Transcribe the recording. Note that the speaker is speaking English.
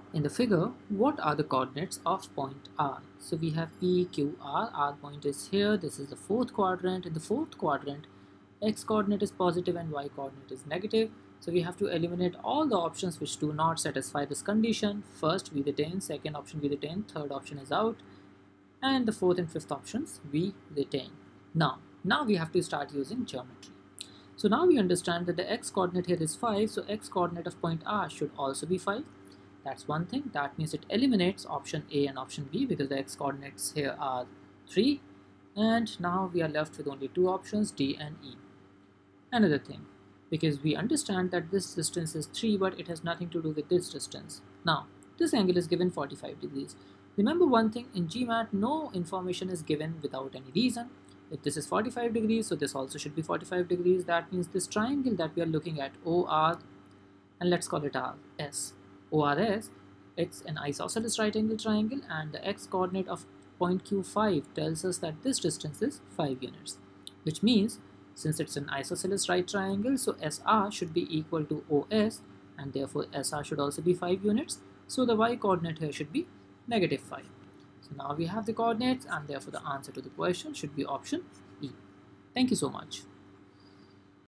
In the figure, what are the coordinates of point R? So we have P, Q, R. R point is here. This is the fourth quadrant. In the fourth quadrant, X coordinate is positive and Y coordinate is negative. So we have to eliminate all the options which do not satisfy this condition. First we retain, second option we retain, third option is out, and the fourth and fifth options we retain. Now we have to start using geometry. So now we understand that the X coordinate here is 5. So X coordinate of point R should also be 5. That's one thing. That means it eliminates option A and option B because the X coordinates here are 3. And now we are left with only two options, D and E. Another thing, because we understand that this distance is 3 but it has nothing to do with this distance. Now this angle is given 45 degrees. Remember one thing, in GMAT no information is given without any reason. If this is 45 degrees, so this also should be 45 degrees. That means this triangle that we are looking at, OR, and let's call it RS. ORS, it's an isosceles right angle triangle, and the X coordinate of point Q5 tells us that this distance is 5 units, which means since it's an isosceles right triangle, so SR should be equal to OS, and therefore SR should also be 5 units. So the Y coordinate here should be -5. So now we have the coordinates, and therefore the answer to the question should be option E. Thank you so much.